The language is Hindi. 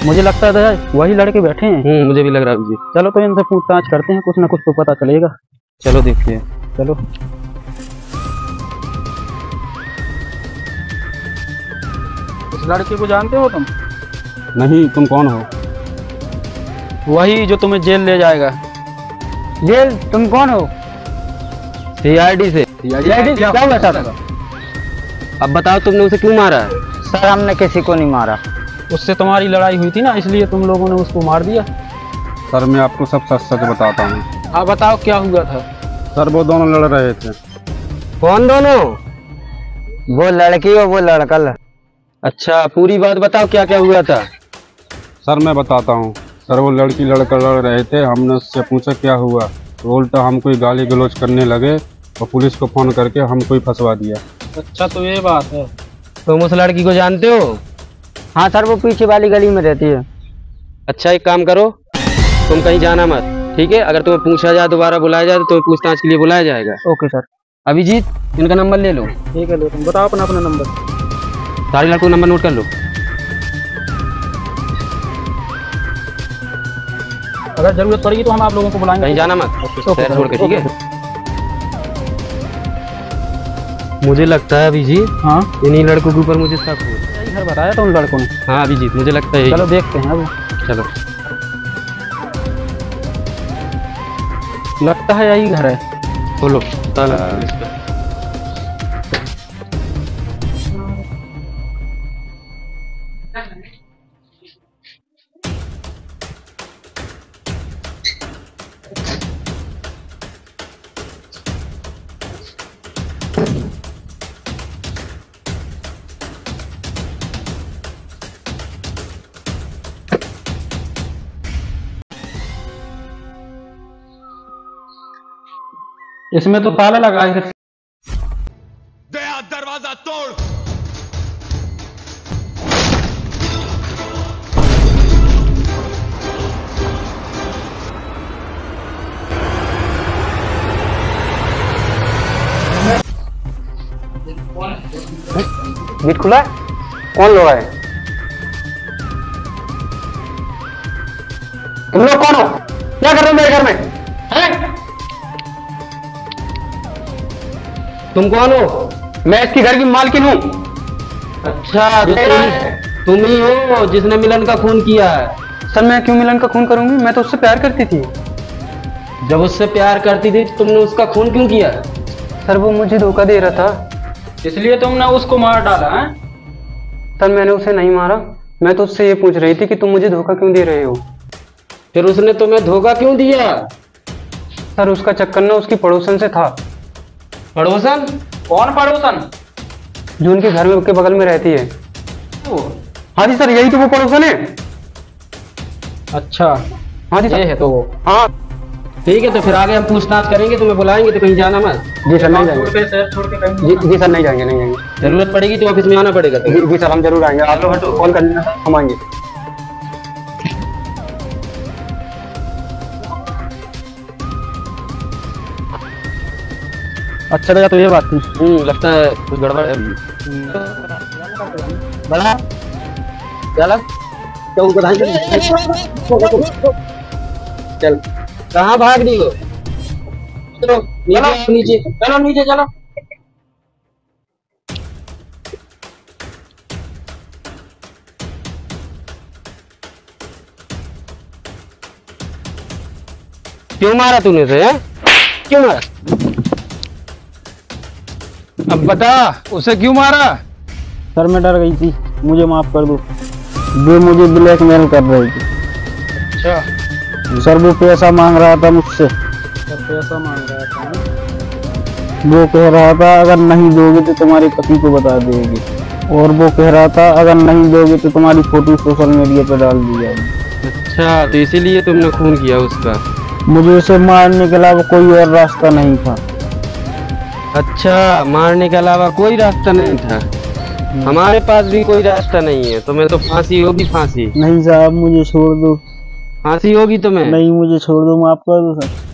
मुझे लगता है वही लड़के बैठे हैं। मुझे भी लग रहा है जी। चलो तो इनसे पूछताछ करते हैं, कुछ ना कुछ तो पता चलेगा। चलो देखते हैं। चलो। इस लड़के को जानते हो तुम? नहीं, तुम कौन हो? वही जो तुम्हें जेल ले जाएगा। जेल? तुम कौन हो? सीआईडी से। क्या हुआ सर? अब बताओ तुमने उसे क्यों मारा है? सर हमने किसी को नहीं मारा। उससे तुम्हारी लड़ाई हुई थी ना, इसलिए तुम लोगों ने उसको मार दिया। सर मैं आपको सब सच सच बताता हूँ। हाँ बताओ क्या हुआ था? सर वो दोनों लड़ रहे थे। कौन दोनों? वो लड़की और वो लड़का। अच्छा पूरी बात बताओ, क्या क्या हुआ था? सर मैं बताता हूँ। सर वो लड़की लड़का लड़ रहे थे, हमने उससे पूछा क्या हुआ, तो उल्टा हमको ही गाली गलौज करने लगे और पुलिस को फोन करके हमको ही फंसवा दिया। अच्छा तो ये बात है। तुम उस लड़की को जानते हो? हाँ सर, वो पीछे वाली गली में रहती है। अच्छा एक काम करो, तुम कहीं जाना मत, ठीक है? अगर तुम्हें पूछा जाए, दोबारा बुलाया जाए तो तुम्हें पूछताछ के लिए बुलाया जाएगा। Okay sir. अभिजीत, इनका नंबर ले लो। ठीक है, लो तुम बताओ अपना अपना नंबर। सारे लड़कों का नंबर नोट कर लो। अगर जरूरत पड़ेगी तो हम आप लोगों को बुलाएंगे। कहीं जाना मत, शहर छोड़ के, ठीक है? मुझे लगता है अभिजीत, हाँ इन्हीं लड़कों के ऊपर मुझे शक हो। यही घर बताया था उन लड़कों ने। हाँ अभिजीत, मुझे लगता है। चलो देखते हैं अब। चलो। लगता है यही घर है। खोलो ताला। इसमें तो ताला लगा है। दया दरवाजा तोड़। गेट खुला है? कौन लोग आए? तुम लोग कौन हो? क्या कर रहे हो मेरे घर में? हैं? तुम कौन हो? मैं इसकी घर की मालकिन हूँ। अच्छा तो तुम ही हो जिसने मिलन का खून किया है। सर मैं क्यों मिलन का खून करूंगी? मैं तो उससे प्यार करती थी। जब उससे प्यार करती थी तो तुमने उसका खून क्यों किया? सर वो मुझे धोखा दे रहा था, इसलिए तुमने उसको मार डाला है? सर मैंने उसे नहीं मारा, मैं तो उससे ये पूछ रही थी कि तुम मुझे धोखा क्यों दे रहे हो। फिर उसने तुम्हें धोखा क्यों दिया? सर उसका चक्कर ना उसकी पड़ोसन से था। पड़ोसन? कौन पड़ोसन? जो उनके घर में के बगल में रहती है। हाँ जी सर, यही तो वो पड़ोसन है। अच्छा हाँ जी ये है तो वो। हाँ ठीक है, तो फिर आगे हम पूछताछ करेंगे, तुम्हें बुलाएंगे तो कहीं जाना मत। जी सर नहीं जाएंगे। छोड़ के कहीं जी सर नहीं जाएंगे, नहीं जाएंगे। जरूरत पड़ेगी तो ऑफिस में आना पड़ेगा। जी सर हम जरूर आएंगे, आप लोग कॉल कर लेना, हम आएंगे। अच्छा लगा तो ये बात थी। लगता है कुछ गड़बड़ है। बड़ा चल क्या बताएंगे? चल कहाँ भाग रही हो? चलो नीचे, चलो नीचे चलो। क्यों मारा तूने उसे? क्यों मारा? अब बता उसे क्यों मारा? सर मैं डर गई थी, मुझे माफ कर दो। वो मुझे ब्लैकमेल कर रही थी। अच्छा सर वो पैसा मांग रहा था मुझसे। पैसा मांग रहा था? वो कह रहा था अगर नहीं दोगे तो तुम्हारे पति को बता देगी, और वो कह रहा था अगर नहीं दोगे तो तुम्हारी फोटो सोशल मीडिया पर डाल दी जाएगी। अच्छा तो इसीलिए तुमने खून किया उसका? मुझे उसे मारने के अलावा कोई और रास्ता नहीं था। अच्छा मारने के अलावा कोई रास्ता नहीं था? हमारे पास भी कोई रास्ता नहीं है, तुम्हें तो फांसी होगी। फांसी? नहीं साहब मुझे छोड़ दो। फांसी होगी तुम्हें? नहीं मुझे छोड़ दो, माफ कर दो सर।